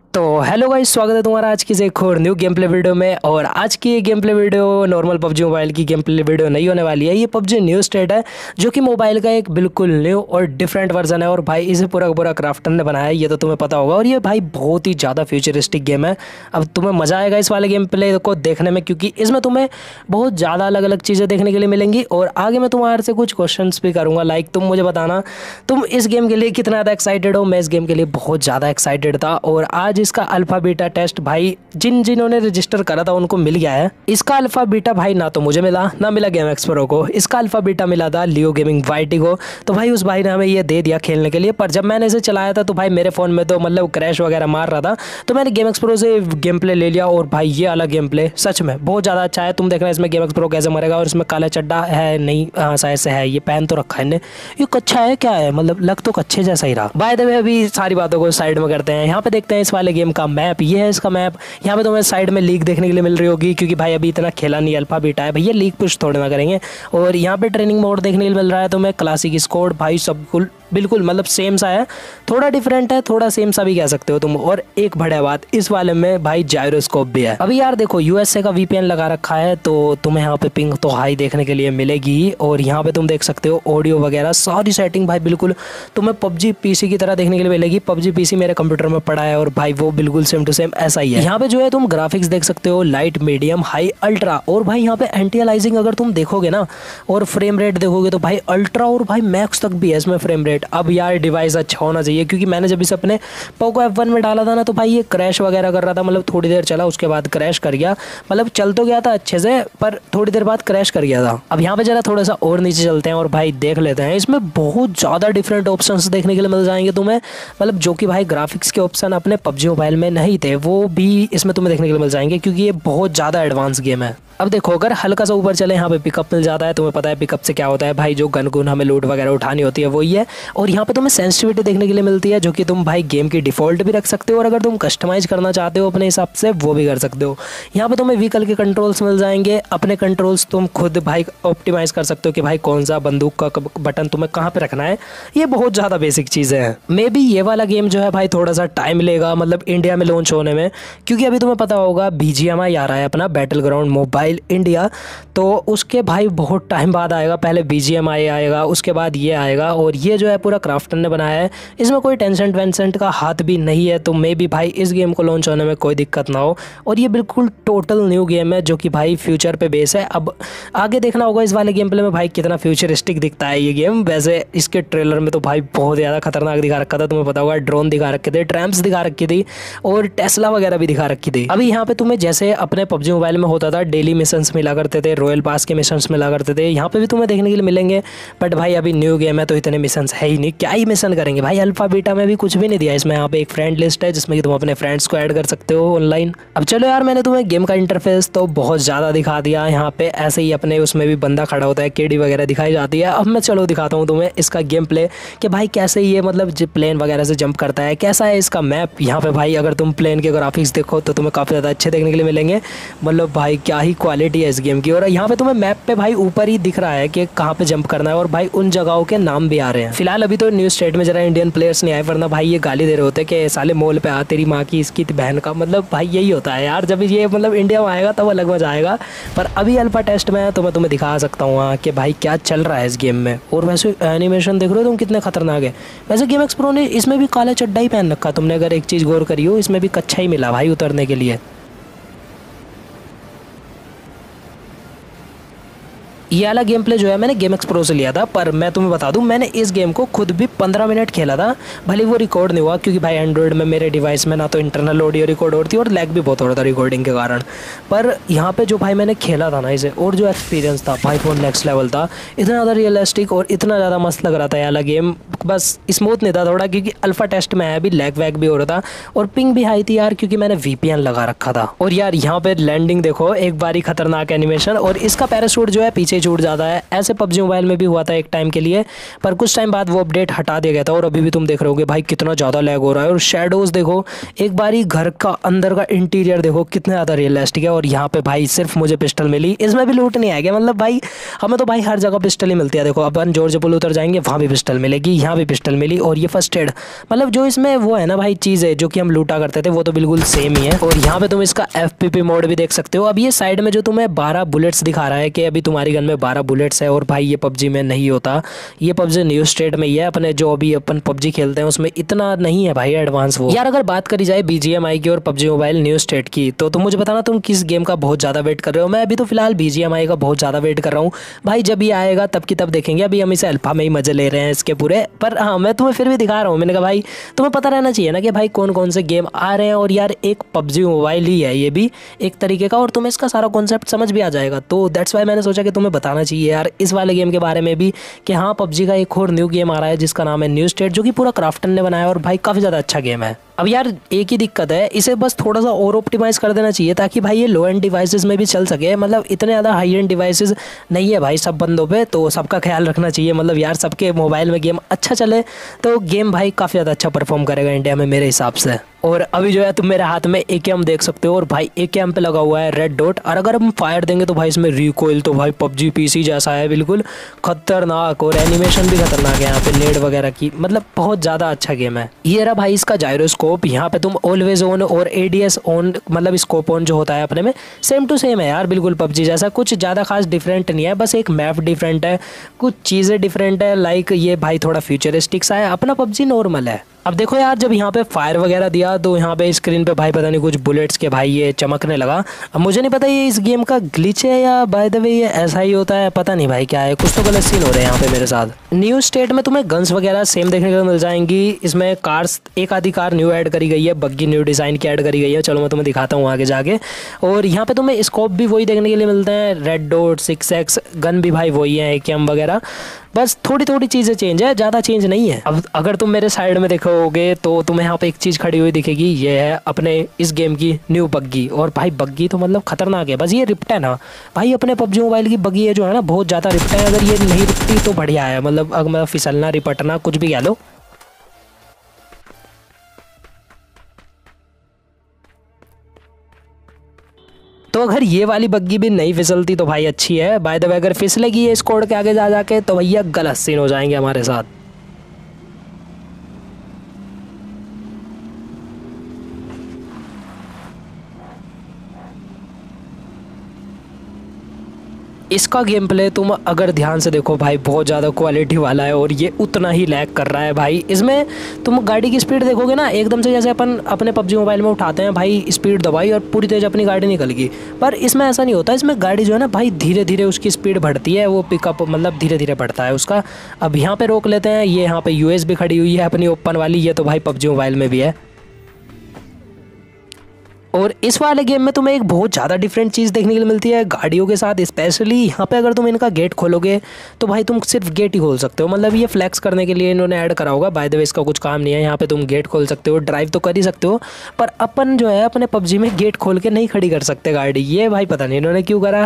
तो hello guys, स्वागत है तुम्हारा आज की एक और न्यू गेम प्ले वीडियो में। और आज की ये game play video normal PUBG mobile की गेम प्ले वीडियो नहीं होने वाली है। ये पबजी न्यू स्टेट है जो कि मोबाइल का एक बिल्कुल न्यू और डिफरेंट वर्जन है। और भाई इसे पूरा का पूरा क्राफ्टन ने बनाया है, ये तो तुम्हें पता होगा। और ये भाई बहुत ही ज़्यादा फ्यूचरिस्टिक गेम है। अब तुम्हें मज़ा आएगा इस वाले गेम प्ले को देखने में, क्योंकि इसमें तुम्हें बहुत ज़्यादा अलग अलग चीज़ें देखने के लिए मिलेंगी। और आगे मैं तुम्हारे से कुछ क्वेश्चन भी करूँगा, लाइक तुम मुझे बताना तुम इस गेम के लिए कितना ज़्यादा एक्साइटेड हो। मैं इस गेम के लिए बहुत ज़्यादा एक्साइटेड था। और आज इसका अल्फा बीटा टेस्ट भाई जिन्होंने रजिस्टर करा था उनको मिल गया है। इसका अल्फा बीटा भाई ना तो मुझे मिला ना मिला गेम एक्सप्रो को। इसका अल्फा बीटा मिला था लियो गेमिंग वाईटी को। तो भाई उस भाई ने हमें ये दे दिया खेलने के लिए। पर जब मैंने इसे चलाया था तो भाई मेरे फ़ोन में तो मतलब क्रैश वगैरह मार रहा था, तो मैंने गेम एक्सप्रो से गेम प्ले ले लिया। और भाई ये अलग गेम प्ले सच में बहुत ज़्यादा अच्छा है। तुम देखना इसमें गेम एक्सप्रो कैसे मरेगा। और इसमें काला चड्डा है नहीं, हाँ शायद से है, ये पहन तो रखा है इन्हें। ये कच्छा है क्या है, मतलब लग तो कच्छे जैसा ही रहा। बाय द वे अभी सारी बातों को साइड में करते हैं। यहाँ पे देखते हैं इस वाले गेम का मैप। ये है इसका मैप। यहाँ पे तुम्हें साइड में लीक देखने के लिए मिल रही होगी, क्योंकि भाई अभी इतना खेला नहीं, अल्फा बीटा है भैया, लीक पुश थोड़े ना करेंगे। और यहाँ पे ट्रेनिंग मोड देखने के लिए मिल रहा है तुम्हें, क्लासिक स्क्वाड भाई सब बिल्कुल मतलब सेम सा है, थोड़ा डिफरेंट है, थोड़ा सेम सा भी कह सकते हो तुम। और एक बढ़िया बात इस वाले में भाई जायरोस्कोप भी है। अभी यार देखो यूएसए का वीपीएन लगा रखा है, तो तुम्हें यहाँ पे पिंग तो हाई देखने के लिए मिलेगी। और यहाँ पे तुम देख सकते हो ऑडियो वगैरह सारी सेटिंग भाई बिल्कुल तुम्हें पबजी पीसी की तरह देखने के लिए मिलेगी। पबजी पीसी मेरे कंप्यूटर में पड़ा है और भाई वो बिल्कुल सेम टू सेम ऐसा ही है। यहाँ पे जो है तुम ग्राफिक्स देख सकते हो, लाइट, मीडियम, हाई, अल्ट्रा। और भाई यहाँ पे एंटी अलाइजिंग अगर तुम देखोगे ना और फ्रेम रेट देखोगे तो भाई अल्ट्रा और भाई मैक्स तक भी है इसमें फ्रेम रेट। अब यार डिवाइस अच्छा होना चाहिए, क्योंकि मैंने जब इसे अपने पोको F1 में डाला था ना तो भाई ये क्रैश वगैरह कर रहा था। मतलब थोड़ी देर चला उसके बाद क्रैश कर गया, मतलब चल तो गया था अच्छे से पर थोड़ी देर बाद क्रैश कर गया था। अब यहाँ पे जरा थोड़ा सा और नीचे चलते हैं और भाई देख लेते हैं। इसमें बहुत ज़्यादा डिफरेंट ऑप्शंस देखने के लिए मिल जाएंगे तुम्हें, मतलब जो कि भाई ग्राफिक्स के ऑप्शन अपने पबजी मोबाइल में नहीं थे वो भी इसमें तुम्हें देखने के लिए मिल जाएंगे, क्योंकि ये बहुत ज़्यादा एडवांस गेम है। अब देखो अगर हल्का सा ऊपर चले यहाँ पे पिकअप मिल जाता है। तुम्हें पता है पिकअप से क्या होता है भाई, जो गन गुन हमें लूट वगैरह उठानी होती है वही है। और यहाँ पे तुम्हें सेंसिटिविटी देखने के लिए मिलती है, जो कि तुम भाई गेम की डिफ़ॉल्ट भी रख सकते हो, और अगर तुम कस्टमाइज़ करना चाहते हो अपने हिसाब से वो भी कर सकते हो। यहाँ पे तुम्हें व्हीकल के कंट्रोल्स मिल जाएंगे, अपने कंट्रोल्स तुम खुद भाई ऑप्टिमाइज़ कर सकते हो कि भाई कौन सा बंदूक का बटन तुम्हें कहाँ पर रखना है। ये बहुत ज़्यादा बेसिक चीज़ें हैं। मे बी ये वाला गेम जो है भाई थोड़ा सा टाइम लेगा, मतलब इंडिया में लॉन्च होने में, क्योंकि अभी तुम्हें पता होगा BGMI आ रहा है अपना, बैटल ग्राउंड मोबाइल इंडिया। तो उसके भाई बहुत टाइम बाद आएगा, पहले BGMI आएगा उसके बाद ये आएगा। और ये जो है पूरा क्राफ्टन ने बनाया है, इसमें कोई टेंसेंट वेंसेंट का हाथ भी नहीं है। तो मे बी भाई इस गेम को लॉन्च होने में कोई दिक्कत ना हो। और ये बिल्कुल टोटल न्यू गेम है जो कि भाई फ्यूचर पे बेस है। अब आगे देखना होगा इस वाले गेम प्ले में भाई कितना फ्यूचरिस्टिक दिखता है ये गेम। वैसे इसके ट्रेलर में तो भाई बहुत ज़्यादा खतरनाक दिखा रखा था, तुम्हें पता होगा ड्रोन दिखा रखे थे, ट्रैम्प्स दिखा रखी थी और टेस्ला वगैरह भी दिखा रखी थी। अभी यहाँ पे तुम्हें जैसे अपने पबजी मोबाइल में होता था डेली मिशंस मिला करते थे, रॉयल पास के मिशंस मिला करते थे, यहाँ पे भी तुम्हें देखने के लिए मिलेंगे। बट भाई अभी न्यू गेम है तो इतने मिशंस है ही नहीं, क्या ही मिशन करेंगे भाई। अल्फा बीटा में भी कुछ भी नहीं दिया इसमें। यहाँ पे एक फ्रेंड लिस्ट है जिसमें कि तुम अपने फ्रेंड्स को ऐड कर सकते हो ऑनलाइन। अब चलो यार, मैंने तुम्हें गेम का इंटरफेस तो बहुत ज़्यादा दिखा दिया। यहाँ पे ऐसे ही अपने उसमें भी बंदा खड़ा होता है, केडी वगैरह दिखाई जाती है। अब मैं चलो दिखाता हूँ तुम्हें इसका गेम प्ले कि भाई कैसे ये मतलब प्लेन वगैरह से जंप करता है, कैसा है इसका मैप। यहाँ पे भाई अगर तुम प्लेन के ग्राफिक्स देखो तो तुम्हें काफ़ी ज़्यादा अच्छे देखने के लिए मिलेंगे, मतलब भाई क्या ही क्वालिटी है इस गेम की। और यहाँ पे तुम्हें मैप पे भाई ऊपर ही दिख रहा है कि कहाँ पे जंप करना है, और भाई उन जगहों के नाम भी आ रहे हैं। फिलहाल अभी तो न्यू स्टेट में जरा इंडियन प्लेयर्स नहीं आए, वरना भाई ये गाली दे रहे होते कि साले मॉल पे आ तेरी माँ की इसकी बहन का। मतलब भाई यही होता है यार, जब ये मतलब इंडिया में आएगा तब अलग मजा आएगा। पर अभी अल्फा टेस्ट में है तो मैं तुम्हें दिखा सकता हूँ कि भाई क्या चल रहा है इस गेम में। और वैसे एनिमेशन देख रहे हो तुम कितने खतरनाक है। वैसे गेम एक्सप्रो ने इसमें भी काला चड्डा ही पहन रखा, तुमने अगर एक चीज़ गौर करी हो, इसमें भी कच्छा ही मिला भाई उतरने के लिए। ये वाला गेम प्ले जो है मैंने गेम एक्सप्रो से लिया था, पर मैं तुम्हें बता दूं मैंने इस गेम को खुद भी 15 मिनट खेला था। भले वो रिकॉर्ड नहीं हुआ, क्योंकि भाई एंड्रॉइड में मेरे डिवाइस में ना तो इंटरनल ऑडियो रिकॉर्ड होती और लैग भी बहुत हो रहा था रिकॉर्डिंग के कारण। पर यहाँ पे जो भाई मैंने खेला था ना इसे, और जो एक्सपीरियंस था भाई वो नेक्स्ट लेवल था। इतना ज़्यादा रियलिस्टिक और इतना ज़्यादा मस्त लग रहा था ये वाला गेम। बस स्मूथ नहीं था थोड़ा, क्योंकि अल्फा टेस्ट में है अभी लैग वैग भी हो रहा था और पिंग भी हाई थी यार, क्योंकि मैंने VPN लगा रखा था। और यार यहाँ पे लैंडिंग देखो, एक बारी खतरनाक एनिमेशन। और इसका पैराशूट जो है पीछे स्टेज उड़ जाता है। ऐसे पबजी मोबाइल में भी हुआ था एक टाइम के लिए, पर कुछ टाइम बाद वो अपडेट हटा दिया गया था और अभी भी तुम देख रहे होगे भाई कितना ज़्यादा लैग हो रहा है। और शेडोज़ देखो, एक बारी घर का अंदर का इंटीरियर देखो कितना ज़्यादा रियलिस्टिक है। और यहाँ पे भाई सिर्फ मुझे पिस्टल मिली, इसमें भी लूट नहीं आएगा। मतलब भाई हमें तो भाई हर जगह पिस्टल ही मिलती है। देखो अपन जॉर्ज पुल उतर जाएंगे, वहाँ भी पिस्टल मिलेगी, यहाँ भी पिस्टल मिली। और ये फर्स्ट एड, मतलब जो इसमें वो है ना भाई चीज़ है जो कि हम लूटा करते थे, वो तो बिल्कुल सेम ही है। और यहाँ पे तुम इसका FPP मोड भी देख सकते हो। अब ये साइड में जो तुम्हें 12 बुलेट्स दिखा रहा है कि अभी तुम्हारी गन में 12 बुलेट्स है, और भाई ये पबजी में नहीं होता, ये पबजी न्यू स्टेट में ही है। अपने जो अभी अपन पबजी खेलते हैं उसमें इतना नहीं है भाई एडवांस वो। यार अगर बात करी जाए BGMI की और पबजी मोबाइल न्यू स्टेट की, तो तुम मुझे बताना तुम किस गेम का बहुत ज़्यादा वेट कर रहे हो। मैं अभी तो फिलहाल BGMI का बहुत ज़्यादा वेट कर रहा हूँ भाई। जब ये आएगा तब की तब देखेंगे, अभी हम इसे अल्फा में ही मजे ले रहे हैं इसके पूरे। पर हाँ, मैं तुम्हें फिर भी दिखा रहा हूँ। मैंने कहा भाई तुम्हें पता रहना चाहिए ना कि भाई कौन कौन से गेम आ रहे हैं। और यार एक पबजी मोबाइल ही है ये भी एक तरीके का, और तुम्हें इसका सारा कॉन्सेप्ट समझ भी आ जाएगा। तो दैट्स वाई मैंने सोचा कि तुम्हें बताना चाहिए यार इस वाले गेम के बारे में भी कि हाँ पबजी का एक और न्यू गेम आ रहा है जिसका नाम है न्यू स्टेट, जो कि पूरा क्राफ्टन ने बनाया और भाई काफ़ी ज़्यादा अच्छा गेम है। अब यार एक ही दिक्कत है, इसे बस थोड़ा सा और ऑप्टिमाइज़ कर देना चाहिए ताकि भाई ये लो एंड डिवाइसेस में भी चल सके। मतलब इतने ज़्यादा हाई एंड डिवाइसेस नहीं है भाई सब बंदों पे, तो सबका ख्याल रखना चाहिए। मतलब यार सबके मोबाइल में गेम अच्छा चले तो गेम भाई काफ़ी ज़्यादा अच्छा परफॉर्म करेगा इंडिया में मेरे हिसाब से। और अभी जो है तुम मेरे हाथ में AKM देख सकते हो, और भाई AKM पे लगा हुआ है रेड डॉट। और अगर हम फायर देंगे तो भाई इसमें रिकॉइल तो भाई पबजी PC जैसा है, बिल्कुल खतरनाक। और एनिमेशन भी खतरनाक है यहाँ पे लेड वगैरह की, मतलब बहुत ज़्यादा अच्छा गेम है। ये रहा भाई इसका जायरोस्कोप, यहाँ पे तुम ऑलवेज ऑन और ADS ऑन, मतलब स्कोप ऑन जो होता है अपने में सेम टू सेम है यार, बिल्कुल पबजी जैसा। कुछ ज़्यादा खास डिफरेंट नहीं है, बस एक मैप डिफरेंट है, कुछ चीज़ें डिफरेंट है। लाइक ये भाई थोड़ा फ्यूचरिस्टिक सा है, अपना पबजी नॉर्मल है। अब देखो यार जब यहाँ पे फायर वगैरह दिया तो यहाँ पे स्क्रीन पे भाई पता नहीं कुछ बुलेट्स के भाई ये चमकने लगा। अब मुझे नहीं पता ये इस गेम का ग्लिच है या बाय द वे ये ऐसा ही होता है, पता नहीं भाई क्या है, कुछ तो गलत सीन हो रहे हैं यहाँ पे मेरे साथ। न्यू स्टेट में तुम्हें गन्स वगैरह सेम देखने को मिल जाएंगी। इसमें कार्स, एक आधी कार न्यू ऐड करी गई है, बग्गी न्यू डिज़ाइन की ऐड करी गई है। चलो मैं तुम्हें दिखाता हूँ आगे जाके। और यहाँ पे तुम्हें स्कोप भी वही देखने के लिए मिलते हैं, रेड डॉट 6x, गन भी भाई वही है AKM वगैरह, बस थोड़ी थोड़ी चीज़ें चेंज है, ज़्यादा चेंज नहीं है। अब अगर तुम मेरे साइड में देखोगे तो तुम्हें यहाँ पे एक चीज़ खड़ी हुई दिखेगी, ये है अपने इस गेम की न्यू बग्गी। और भाई बग्गी तो मतलब खतरनाक है, बस ये रिप्ट है ना भाई, अपने पबजी मोबाइल की बग्गी है जो है ना बहुत ज़्यादा रिप्ट है। अगर ये नहीं रिपटी तो बढ़िया है, मतलब अगर फिसलना रिपटना कुछ भी कह लो। तो अगर ये वाली बग्गी भी नहीं फिसलती तो भाई अच्छी है। बाय द वे अगर फिसलेगी ये स्क्वाड के आगे जा जाके तो भैया गलत सीन हो जाएंगे हमारे साथ। इसका गेम प्ले तुम अगर ध्यान से देखो भाई बहुत ज़्यादा क्वालिटी वाला है, और ये उतना ही लैग कर रहा है भाई। इसमें तुम गाड़ी की स्पीड देखोगे ना, एकदम से जैसे अपन अपने पबजी मोबाइल में उठाते हैं भाई, स्पीड दबाई और पूरी तेज अपनी गाड़ी निकल गई, पर इसमें ऐसा नहीं होता। इसमें गाड़ी जो है ना भाई धीरे धीरे उसकी स्पीड बढ़ती है, वो पिकअप मतलब धीरे धीरे बढ़ता है उसका। अब यहाँ पे रोक लेते हैं, ये यहाँ पे US भी खड़ी हुई है अपनी ओपन वाली, ये तो भाई पबजी मोबाइल में भी है। और इस वाले गेम में तुम्हें एक बहुत ज़्यादा डिफरेंट चीज़ देखने के लिए मिलती है गाड़ियों के साथ। स्पेशली यहाँ पे अगर तुम इनका गेट खोलोगे तो भाई तुम सिर्फ गेट ही खोल सकते हो, मतलब ये फ्लैक्स करने के लिए इन्होंने ऐड करा होगा। बाय द वे इसका कुछ काम नहीं है, यहाँ पे तुम गेट खोल सकते हो, ड्राइव तो कर ही सकते हो, पर अपन जो है अपने पबजी में गेट खोल के नहीं खड़ी कर सकते गाड़ी। ये भाई पता नहीं इन्होंने क्यों करा।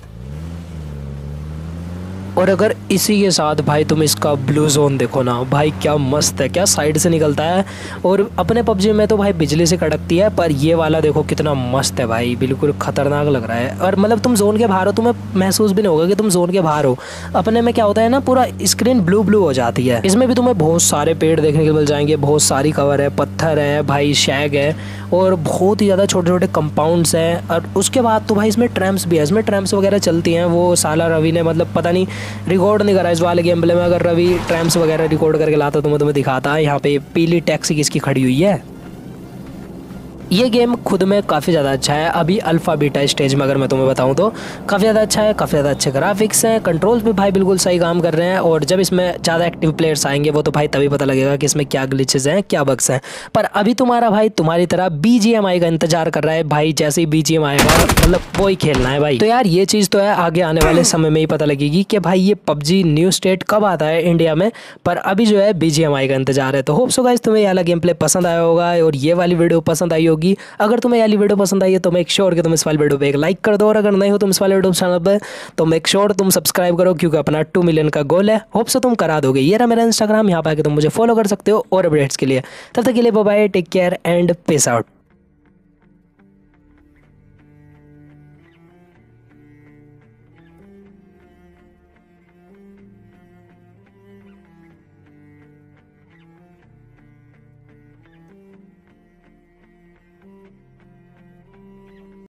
और अगर इसी के साथ भाई तुम इसका ब्लू जोन देखो ना भाई, क्या मस्त है, क्या साइड से निकलता है। और अपने पबजी में तो भाई बिजली से कड़कती है, पर ये वाला देखो कितना मस्त है भाई, बिल्कुल खतरनाक लग रहा है। और मतलब तुम जोन के बाहर हो, तुम्हें महसूस भी नहीं होगा कि तुम जोन के बाहर हो। अपने में क्या होता है ना, पूरा स्क्रीन ब्लू ब्लू हो जाती है। इसमें भी तुम्हें बहुत सारे पेड़ देखने को मिल जाएंगे, बहुत सारी कवर है, पत्थर है भाई, शैग है, और बहुत ही ज़्यादा छोटे छोटे कंपाउंड्स हैं। और उसके बाद तो भाई इसमें ट्रैम्प्स भी है, इसमें ट्रैम्प्स वगैरह चलती हैं। वो साला रवि ने मतलब पता नहीं रिकॉर्ड नहीं करा इस वाले गेम प्ले में। अगर रवि ट्रैम्प्स वगैरह रिकॉर्ड करके लाता तो मैं तुम्हें दिखाता। यहाँ पे पीली टैक्सी किसकी खड़ी हुई है। ये गेम खुद में काफ़ी ज़्यादा अच्छा है। अभी अल्फ़ा बीटा स्टेज में अगर मैं तुम्हें बताऊं तो काफ़ी ज़्यादा अच्छा है, काफ़ी ज़्यादा अच्छे ग्राफिक्स हैं, कंट्रोल्स भी भाई बिल्कुल सही काम कर रहे हैं। और जब इसमें ज़्यादा एक्टिव प्लेयर्स आएंगे वो तो भाई तभी पता लगेगा कि इसमें क्या ग्लिचेस हैं, क्या बग्स हैं। पर अभी तुम्हारा भाई तुम्हारी तरह BGMI का इंतजार कर रहा है भाई, जैसे ही BGM आएगा मतलब वो ही खेलना है भाई। तो यार ये चीज़ तो है, आगे आने वाले समय में ही पता लगेगी कि भाई ये PUBG न्यू स्टेट कब आता है इंडिया में। पर अभी जो है BGMI का इंतजार है। तो होप सो गाइस तुम्हें ये वाला गेम प्ले पसंद आया होगा और ये वाली वीडियो पसंद आई होगी। होगी। अगर तुम्हें वाली वीडियो पसंद आई है तो मेक श्योर कि तुम इस वाली वीडियो पे एक लाइक कर दो, और अगर नहीं हो तुम इस वाले यूट्यूब चैनल पे तो मेक श्योर तुम सब्सक्राइब करो, क्योंकि अपना 2 मिलियन का गोल है। होप से तुम करा दोगे। ये रहा मेरा इंस्टाग्राम, यहाँ पे आके तुम मुझे फॉलो कर सकते हो और अपडेट्स के लिए। तब तक के लिए bye bye, take care and peace out.